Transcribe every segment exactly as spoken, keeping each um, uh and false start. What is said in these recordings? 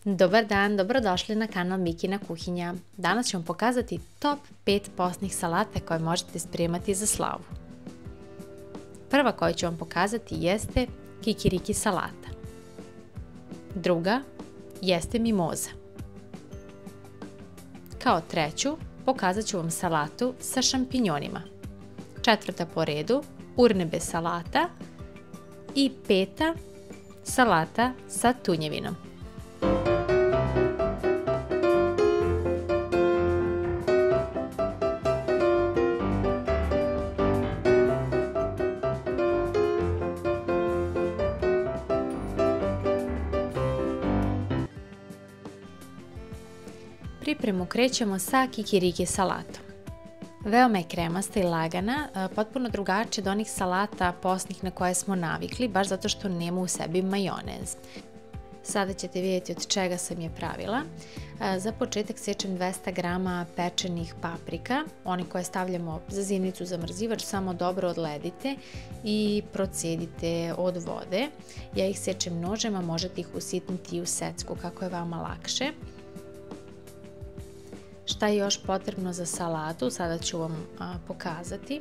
Dobar dan, dobrodošli na kanal Mikina kuhinja. Danas ću vam pokazati top pet postnih salata koje možete spremati za slavu. Prva koju ću vam pokazati jeste kikiriki salata. Druga jeste mimoza. Kao treću pokazat ću vam salatu sa šampinjonima. Četvrta po redu urnebe salata i peta salata sa tunjevinom. Pripremu krećemo sa kikiriki salatom. Veoma je kremasta i lagana, potpuno drugačija od onih salata postnih na koje smo navikli, baš zato što nema u sebi majonez. Sada ćete vidjeti od čega sam je pravila. Za početak sečem dvesta grama pečenih paprika, one koje stavljamo za zimnicu zamrzivač, samo dobro odledite i procedite od vode. Ja ih sečem nožem, a možete ih usitniti u secku kako je vama lakše. Šta je još potrebno za salatu, sada ću vam a, pokazati.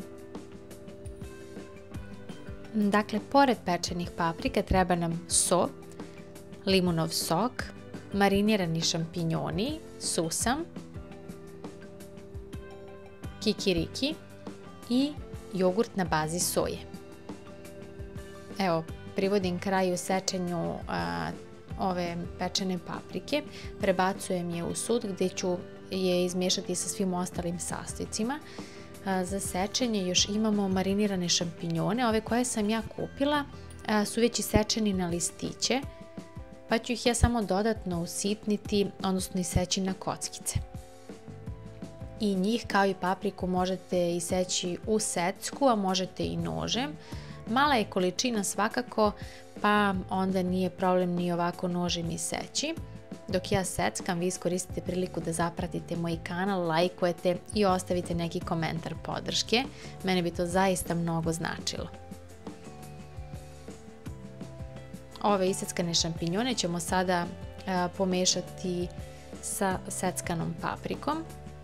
Dakle, pored pečenih paprika treba nam so, limunov sok, marinirani šampinjoni, susam, kikiriki i jogurt na bazi soje. Evo, privodim kraju sečenju a, ove pečene paprike, prebacujem je u sud gdje ću je izmiješati sa svim ostalim sastojcima. Za sečenje još imamo marinirane šampinjone, ove koje sam ja kupila su već isečeni na listiće, pa ću ih ja samo dodatno usitniti, odnosno iseći na kockice. I njih kao i papriku možete iseći u secku, a možete i nožem. Mala je količina svakako, pa onda nije problem ni ovako nožem iseći. Dok ja seckam, vi iskoristite priliku da zapratite moj kanal, lajkujete i ostavite neki komentar podrške. Mene bi to zaista mnogo značilo. Ove iseckane šampinjone ćemo sada a, pomešati sa seckanom paprikom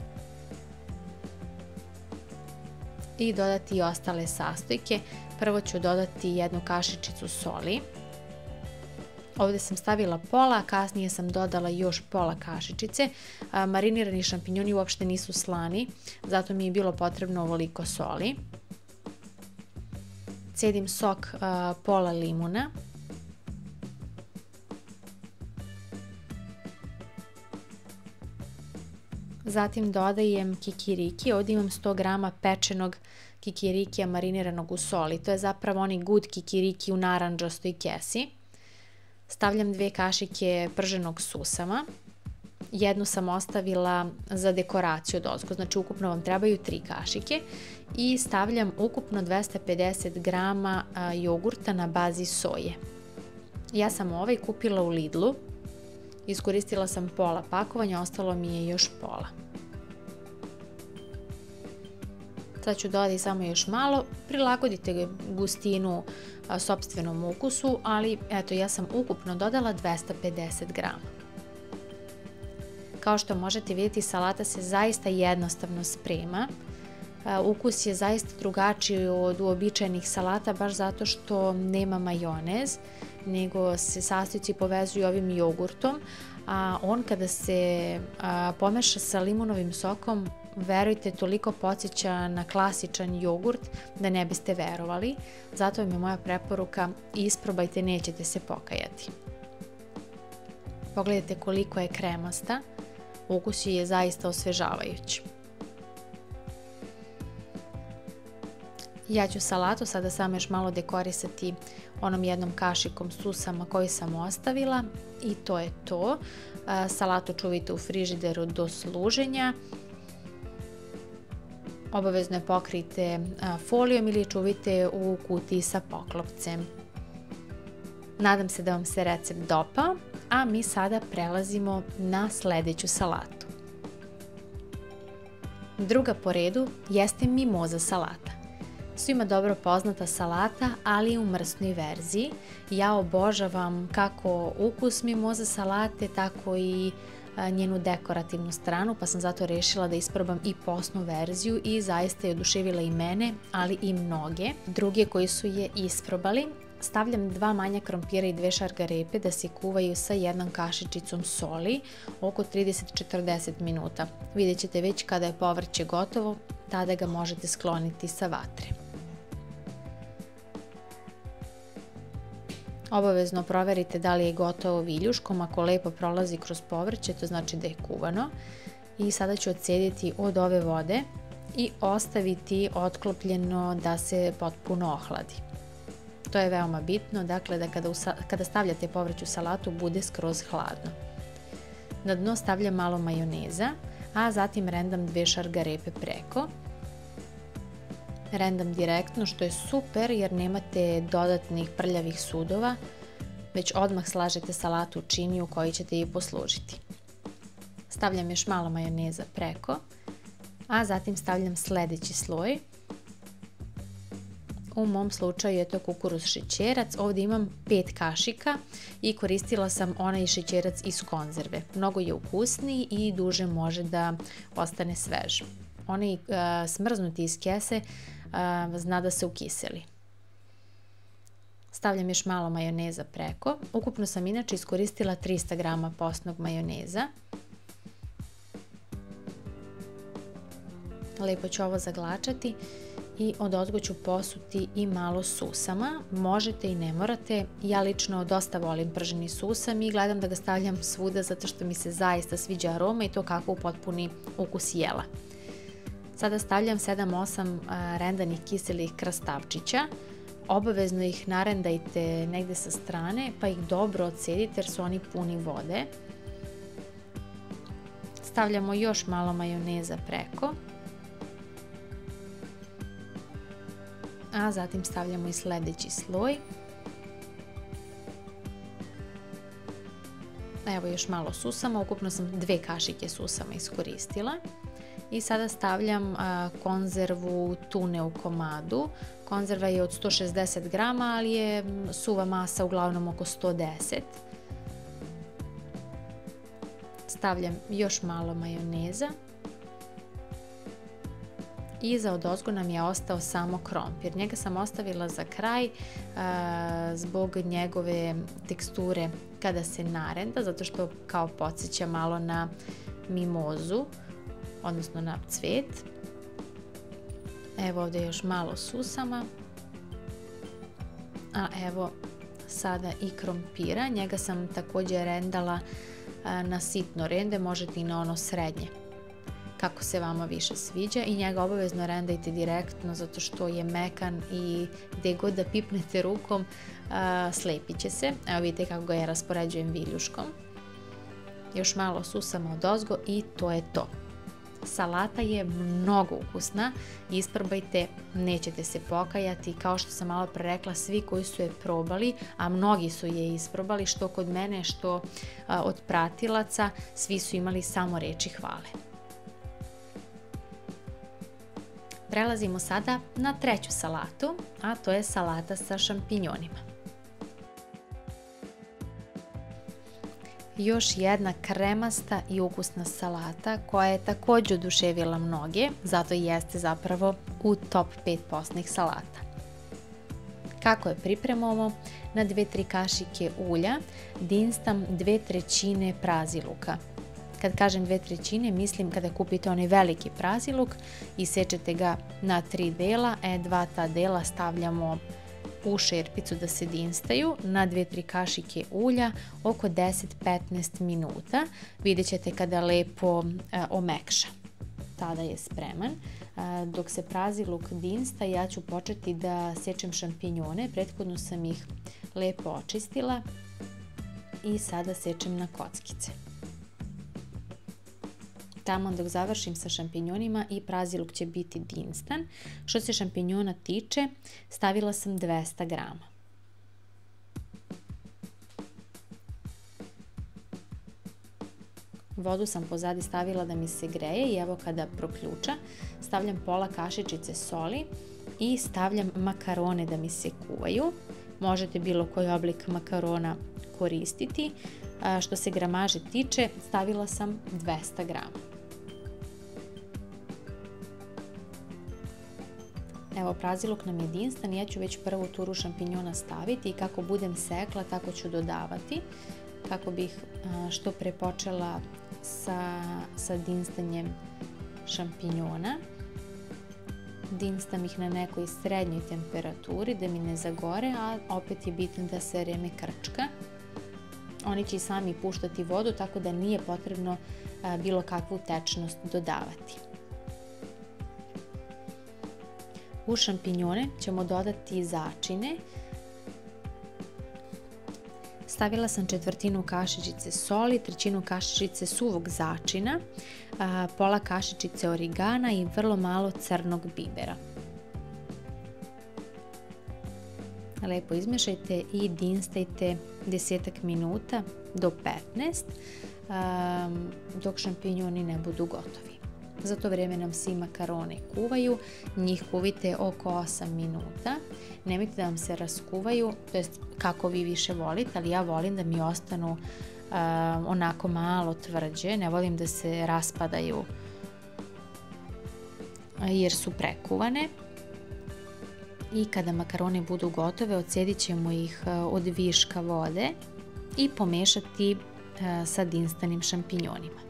i dodati i ostale sastojke. Prvo ću dodati jednu kašičicu soli. Ovdje sam stavila pola, kasnije sam dodala još pola kašičice. Marinirani šampinjoni uopšte nisu slani, zato mi je bilo potrebno ovoliko soli. Cedim sok pola limuna. Zatim dodajem kikiriki, ovdje imam sto grama pečenog kikirikija mariniranog u soli. To je zapravo onaj gud kikiriki u narandžastoj kesi. Stavljam dve kašike prženog susama, jednu sam ostavila za dekoraciju odozgo, znači ukupno vam trebaju tri kašike i stavljam ukupno dvesta pedeset grama jogurta na bazi soje. Ja sam ovaj kupila u Lidlu, iskoristila sam pola pakovanja, ostalo mi je još pola. Sad ću dodati samo još malo, prilagodite gustinu a, sopstvenom ukusu, ali eto ja sam ukupno dodala dvesta pedeset grama. Kao što možete vidjeti, salata se zaista jednostavno sprema. A, ukus je zaista drugačiji od uobičajenih salata, baš zato što nema majonez, nego se sastojci povezuju ovim jogurtom, a on kada se a, pomeša sa limunovim sokom, verujte, toliko podsjeća na klasičan jogurt da ne biste verovali. Zato vam je moja preporuka, isprobajte, nećete se pokajati. Pogledajte koliko je kremasta, ukus je zaista osvežavajući. Ja ću salatu sada samo još malo dekorisati onom jednom kašikom susama koju sam ostavila i to je to. Salatu čuvajte u frižideru do služenja. Obavezno je pokrijte folijom ili čuvajte u kutiji sa poklopcem. Nadam se da vam se recept dopao, a mi sada prelazimo na sljedeću salatu. Druga po redu jeste mimoza salata. Svima dobro poznata salata, ali u mrsnoj verziji. Ja obožavam kako ukus mimoza salate, tako i njenu dekorativnu stranu, pa sam zato rešila da isprobam i postnu verziju i zaista je oduševila i mene, ali i mnoge druge koji su je isprobali. Stavljam dva manja krompira i dve šargarepe da se kuvaju sa jednom kašičicom soli oko trideset do četrdeset minuta. Vidjet ćete već kada je povrće gotovo, tada ga možete skloniti sa vatre. Obavezno proverite da li je gotovo viljuškom, ako lepo prolazi kroz povrće, to znači da je kuvano. I sada ću odsjediti od ove vode i ostaviti otklopljeno da se potpuno ohladi. To je veoma bitno, dakle da kada, kada stavljate povrće u salatu bude skroz hladno. Na dno stavljam malo majoneza, a zatim rendam dve šargarepe preko. Rendam direktno, što je super jer nemate dodatnih prljavih sudova, već odmah slažete salatu u čini u kojoj ćete je poslužiti. Stavljam još malo majoneza preko, a zatim stavljam sljedeći sloj. U mom slučaju je to kukuruz šećerac, ovdje imam pet kašika i koristila sam onaj šećerac iz konzerve. Mnogo je ukusniji i duže može da ostane svež. Onaj uh, smrznuti iz kese uh, zna da se ukiseli. Stavljam još malo majoneza preko. Ukupno sam inače iskoristila trista grama postnog majoneza. Lepo ću ovo zaglačati i odozgo ću posuti i malo susama. Možete i ne morate. Ja lično dosta volim prženi susam i gledam da ga stavljam svuda zato što mi se zaista sviđa aroma i to kako upotpuni ukus jela. Sada stavljam sedam osam rendanih kiselih krastavčića. Obavezno ih narendajte negdje sa strane pa ih dobro odsedite jer su oni puni vode. Stavljamo još malo majoneza preko. A zatim stavljamo i sljedeći sloj. Evo još malo susama, ukupno sam dve kašike susama iskoristila. I sada stavljam a, konzervu tune u komadu. Konzerva je od sto šezdeset grama, ali je suva masa uglavnom oko sto deset. Stavljam još malo majoneza. I za odozgo nam je ostao samo krompir. Njega sam ostavila za kraj a, zbog njegove teksture kada se narenda, zato što kao podsjeća malo na mimozu, odnosno na cvet. Evo ovdje još malo susama. A evo sada i krompira. Njega sam također rendala a, na sitno rende, možete i na ono srednje, kako se vama više sviđa, i njega obavezno rendajte direktno zato što je mekan i gdje god da pipnete rukom a, slepit će se. Evo vidite kako ga ja raspoređujem viljuškom. Još malo susama odozgo i to je to. Salata je mnogo ukusna, isprobajte, nećete se pokajati. Kao što sam malo pre rekla, svi koji su je probali, a mnogi su je isprobali, što kod mene, što a, od pratilaca, svi su imali samo reči hvale. Prelazimo sada na treću salatu, a to je salata sa šampinjonima. Još jedna kremasta i ukusna salata koja je također oduševila mnoge, zato i jeste zapravo u top pet postnih salata. Kako je pripremamo? Na dve do tri kašike ulja dinstam dve trećine praziluka. Kad kažem dve trećine, mislim kada kupite onaj veliki praziluk i sečete ga na tri dela, e dva ta dela stavljamo u šerpicu da se dinstaju na dve do tri kašike ulja oko deset do petnaest minuta. Vidjet ćete kada lepo e, omekša. Tada je spreman. E, dok se praziluk dinsta, ja ću početi da sečem šampinjone. Prethodno sam ih lepo očistila i sada sečem na kockice. Tamo dok završim sa šampinjonima i praziluk će biti dinstan. Što se šampinjona tiče, stavila sam dvesta grama. Vodu sam pozadi stavila da mi se greje i evo kada proključa, stavljam pola kašičice soli, i stavljam makarone da mi se kuvaju. Možete bilo koji oblik makarona koristiti. Što se gramaže tiče, stavila sam dvesta grama. Evo, praziluk nam je jedinstven, ja ću već prvu turu šampinjona staviti i kako budem sekla, tako ću dodavati, kako bih što pre počela sa, sa dinstanjem šampinjona. Dinstam ih na nekoj srednjoj temperaturi da mi ne zagore, a opet je bitno da se reme krčka. Oni će i sami puštati vodu, tako da nije potrebno bilo kakvu tečnost dodavati. U šampinjone ćemo dodati začine. Stavila sam četvrtinu kašičice soli, trećinu kašičice suvog začina, pola kašičice origana i vrlo malo crnog bibera. Lepo izmešajte i dinstajte desetak minuta do petnaest dok šampinjoni ne budu gotovi. Za to vrijeme nam se i makarone kuvaju, njih kuvite oko osam minuta. Nemojte da vam se raskuvaju, to jest kako vi više volite, ali ja volim da mi ostanu uh, onako malo tvrđe, ne volim da se raspadaju jer su prekuvane. I kada makarone budu gotove, odcedit ćemo ih od viška vode i pomešati uh, sa dinstanim šampinjonima.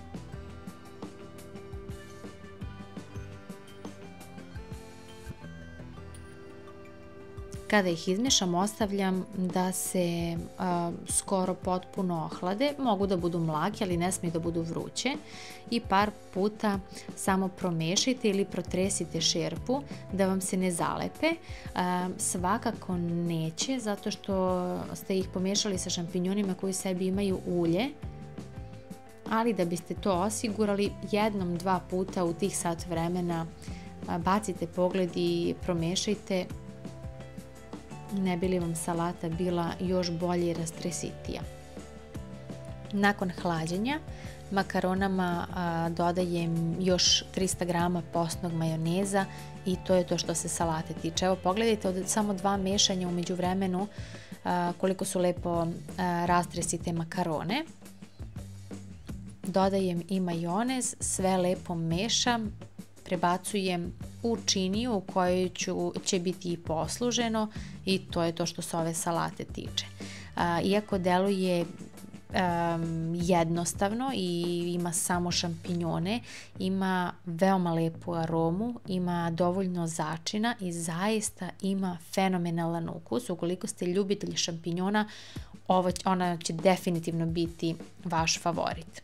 Kada ih izmešam, ostavljam da se a, skoro potpuno ohlade. Mogu da budu mlaki, ali ne smiju da budu vruće. I par puta samo promešajte ili protresite šerpu da vam se ne zalepe. A, svakako neće, zato što ste ih pomešali sa šampinjonima koji u sebi imaju ulje. Ali da biste to osigurali, jednom, dva puta u tih sat vremena a, bacite pogled i promešajte, ne bi li vam salata bila još bolje i rastresitija. Nakon hlađenja makaronama a, dodajem još trista grama postnog majoneza i to je to što se salate tiče. Evo, pogledajte od samo dva mešanja u međuvremenu a, koliko su lepo a, rastresite makarone. Dodajem i majonez, sve lepo mešam, prebacujem u činiju u kojoj ću, će biti i posluženo i to je to što se ove salate tiče. A, iako deluje um, jednostavno i ima samo šampinjone, ima veoma lepu aromu, ima dovoljno začina i zaista ima fenomenalan ukus. Ukoliko ste ljubitelji šampinjona, ovo, ona će definitivno biti vaš favorit.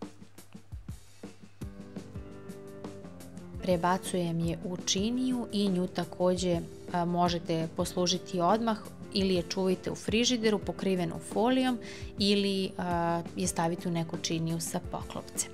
Prebacujem je u činiju i nju također a, možete poslužiti odmah ili je čuvajte u frižideru pokrivenu folijom ili a, je stavite u neku činiju sa poklopcem.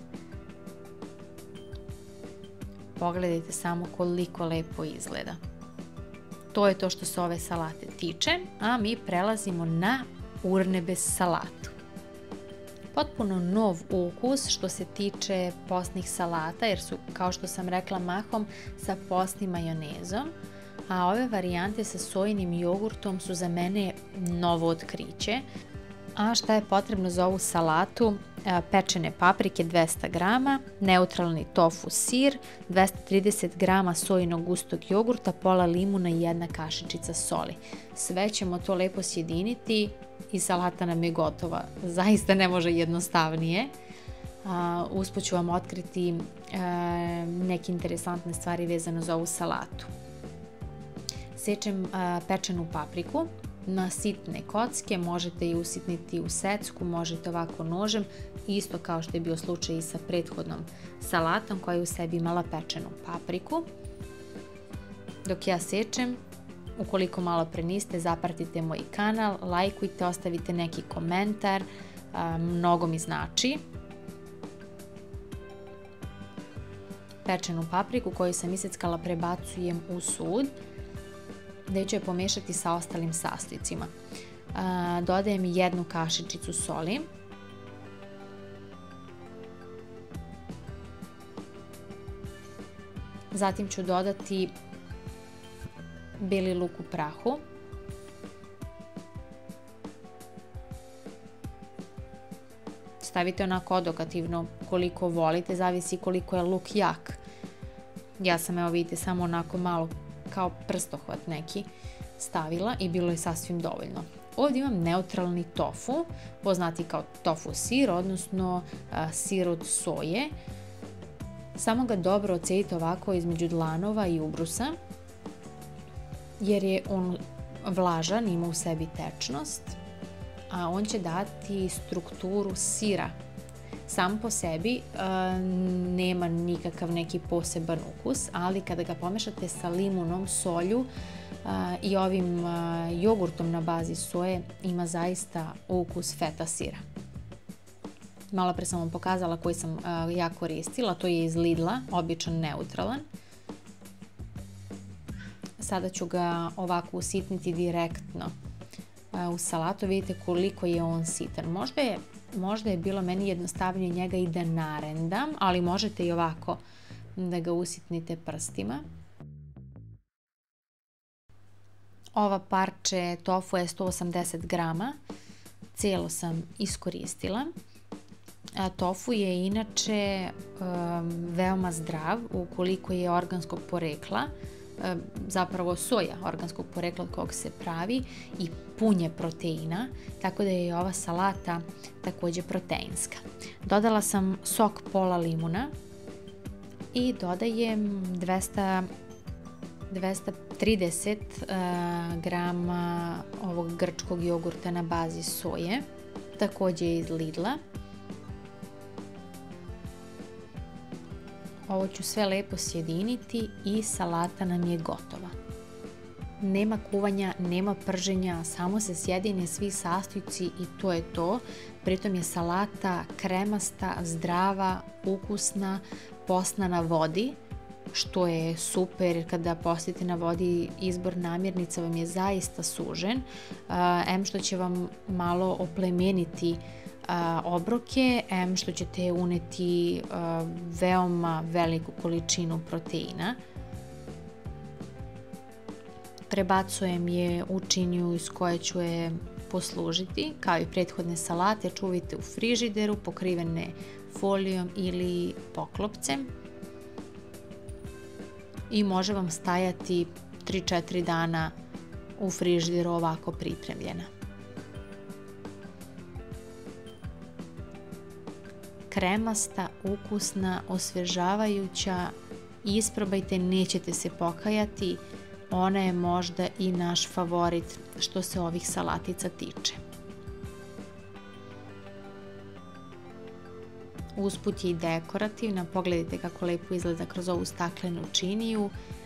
Pogledajte samo koliko lepo izgleda. To je to što se ove salate tiče, a mi prelazimo na urnebes salatu. Potpuno nov ukus što se tiče postnih salata, jer su, kao što sam rekla, mahom sa postnim majonezom, a ove varijante sa sojinim jogurtom su za mene novo otkriće. A šta je potrebno za ovu salatu? Pečene paprike dvesta grama, neutralni tofu sir, dvesta trideset grama sojinog gustog jogurta, pola limuna i jedna kašičica soli. Sve ćemo to lepo sjediniti i salata nam je gotova. Zaista ne može jednostavnije. Usput ću vam otkriti neke interesantne stvari vezano za ovu salatu. Sečem pečenu papriku na sitne kocke, možete i usitniti u secku, možete ovako nožem, isto kao što je bio slučaj i sa prethodnom salatom koja je u sebi imala pečenu papriku. Dok ja sečem, ukoliko malo pre niste, zapratite moj kanal, lajkujte, ostavite neki komentar, mnogo mi znači. Pečenu papriku koju sam iseckala prebacujem u sud, gdje ću je pomešati sa ostalim sastojcima. Dodajem jednu kašičicu soli. Zatim ću dodati beli luk u prahu. Stavite onako odokativno koliko volite, zavisi koliko je luk jak. Ja sam, evo vidite, samo onako malo kao prstohvat neki stavila i bilo je sasvim dovoljno. Ovdje imam neutralni tofu, poznati kao tofu sir, odnosno a, sir od soje. Samo ga dobro odcedite ovako između dlanova i ubrusa, jer je on vlažan, ima u sebi tečnost, a on će dati strukturu sira. Sam po sebi a, nema nikakav neki poseban ukus, ali kada ga pomešate sa limunom, solju a, i ovim a, jogurtom na bazi soje, ima zaista ukus feta sira. Malo pre sam vam pokazala koji sam a, ja koristila, to je iz Lidla, običan neutralan. Sada ću ga ovako usitniti direktno a, u salatu, vidite koliko je on sitan. Možda je Možda je bilo meni jednostavnije njega i da narendam, ali možete i ovako da ga usitnite prstima. Ova parče tofu je sto osamdeset grama, cijelo sam iskoristila. A tofu je inače um, veoma zdrav ukoliko je organskog porekla, zapravo soja organskog porekla od kog se pravi i pun je proteina, tako da je ova salata također proteinska. Dodala sam sok pola limuna i dodajem dvesta, dvesta trideset grama ovog grčkog jogurta na bazi soje, također iz Lidla. Ovo ću sve lepo sjediniti i salata nam je gotova. Nema kuvanja, nema prženja, samo se sjedine svi sastojci i to je to. Pritom je salata kremasta, zdrava, ukusna, posna na vodi, što je super jer kada postite na vodi izbor namirnica vam je zaista sužen. Em što će vam malo oplemeniti obroke, em što ćete uneti veoma veliku količinu proteina. Prebacujem je u činiju iz koje ću je poslužiti. Kao i prethodne salate, čuvajte u frižideru, pokrivene folijom ili poklopcem. I može vam stajati tri do četiri dana u frižideru ovako pripremljena. Kremasta, ukusna, osvježavajuća, isprobajte, nećete se pokajati. Ona je možda i naš favorit što se ovih salatica tiče. Usput je i dekorativna, pogledajte kako lepo izgleda kroz ovu staklenu činiju.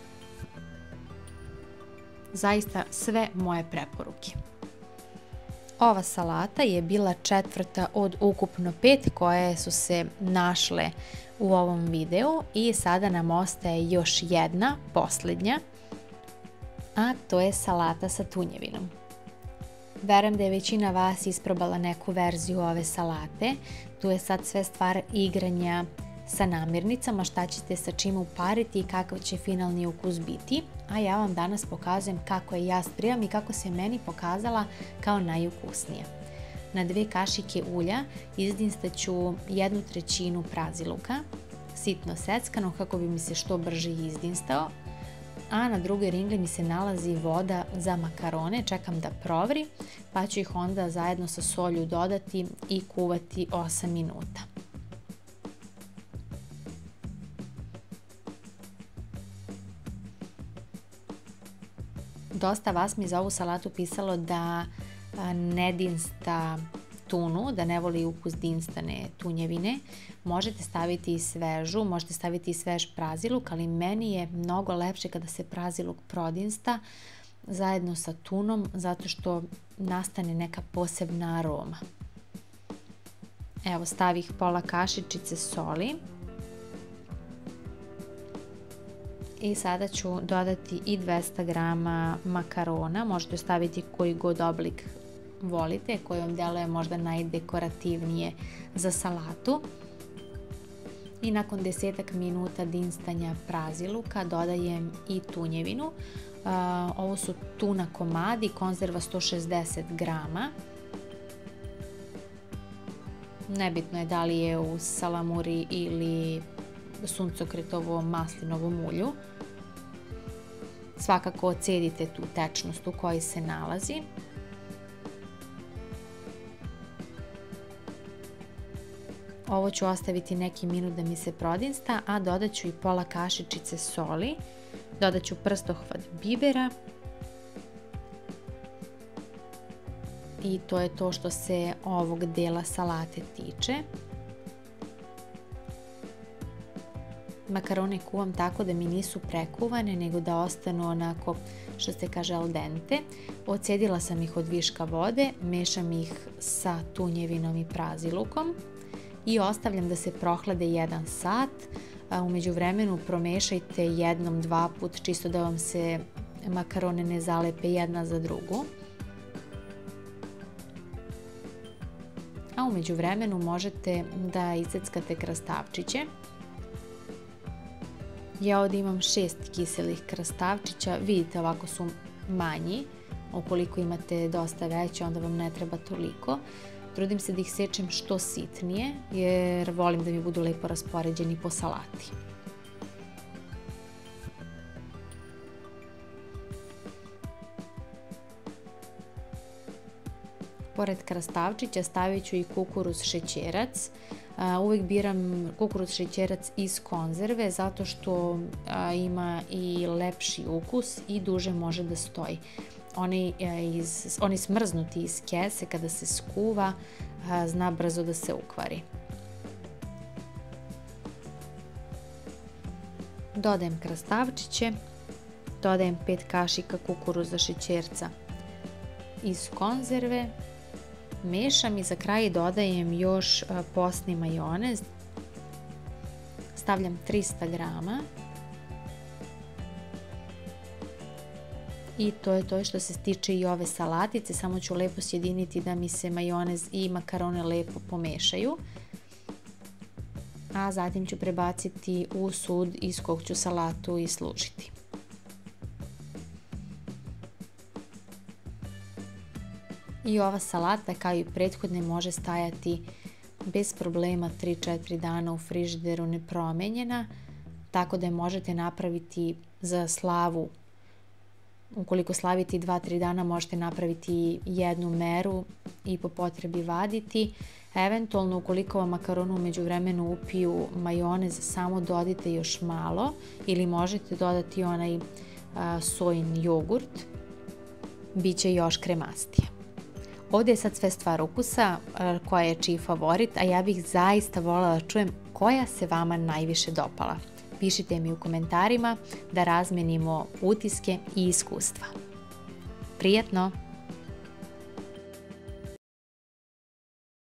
Zaista sve moje preporuke. Ova salata je bila četvrta od ukupno pet koje su se našle u ovom videu i sada nam ostaje još jedna, posljednja, a to je salata sa tunjevinom. Verujem da je većina vas isprobala neku verziju ove salate. Tu je sad sve stvar igranja sa namirnicama, šta ćete sa čim upariti i kakav će finalni ukus biti. A ja vam danas pokazujem kako je ja spremam i kako se meni pokazala kao najukusnija. Na dve kašike ulja izdinstaću jednu trećinu praziluka, sitno seckano kako bi mi se što brže izdinstao. A na drugoj ringli mi se nalazi voda za makarone, čekam da provri, pa ću ih onda zajedno sa solju dodati i kuvati osam minuta. Dosta vas mi za ovu salatu pisalo da ne dinsta tunu, da ne voli ukus dinstane tunjevine. Možete staviti i svežu, možete staviti i svež praziluk, ali meni je mnogo lepše kada se praziluk prodinsta zajedno sa tunom, zato što nastane neka posebna aroma. Evo, stavih pola kašičice soli. I sada ću dodati i dvesta grama makarona, možete staviti koji god oblik volite, koji vam deluje možda najdekorativnije za salatu. I nakon desetak minuta dinstanja praziluka dodajem i tunjevinu. Ovo su tuna komadi, konzerva sto šezdeset grama. Nebitno je da li je u salamuri ili suncokretovom maslinovom ulju. Svakako ocedite tu tečnost u kojoj se nalazi. Ovo ću ostaviti neki minut da mi se prodinsta, a dodat ću i pola kašičice soli. Dodat ću prstohvat bibera. I to je to što se ovog dela salate tiče. Makarone kuvam tako da mi nisu prekuvane, nego da ostanu onako, što se kaže, al dente. Ocedila sam ih od viška vode, mešam ih sa tunjevinom i prazilukom i ostavljam da se prohlade jedan sat. U međuvremenu promešajte jednom, dva put, čisto da vam se makarone ne zalepe jedna za drugu. A u međuvremenu možete da iseckate krastavčiće. Ja ovdje imam šest kiselih krastavčića, vidite ovako su manji, ukoliko imate dosta veće onda vam ne treba toliko. Trudim se da ih sečem što sitnije jer volim da mi budu lepo raspoređeni po salati. Pored krastavčića stavit ću i kukuruz šećerac. Uvijek biram kukuruz šećerac iz konzerve zato što ima i lepši ukus i duže može da stoji. Oni, iz, oni smrznuti iz kese kada se skuva zna brzo da se ukvari. Dodajem krastavčiće, dodajem pet kašika kukuruza šećerca iz konzerve, mešam i za kraj dodajem još posni majonez, stavljam trista grama. I to je to što se tiče i ove salatice, samo ću lepo sjediniti da mi se majonez i makarone lepo pomešaju. A zatim ću prebaciti u sud iz kog ću salatu i služiti. I ova salata kao i prethodne može stajati bez problema tri do četiri dana u frižideru nepromenjena, tako da je možete napraviti za slavu. Ukoliko slavite dva do tri dana možete napraviti jednu meru i po potrebi vaditi. Eventualno ukoliko vam makaronu u međuvremenu upiju majonez, samo dodajte još malo ili možete dodati onaj a, sojin jogurt, bit će još kremastije. Ovdje je sad sve stvar ukusa, a, koja je čiji favorit, a ja bih zaista voljela da čujem koja se vama najviše dopala. Pišite mi u komentarima da razmenimo utiske i iskustva. Prijetno!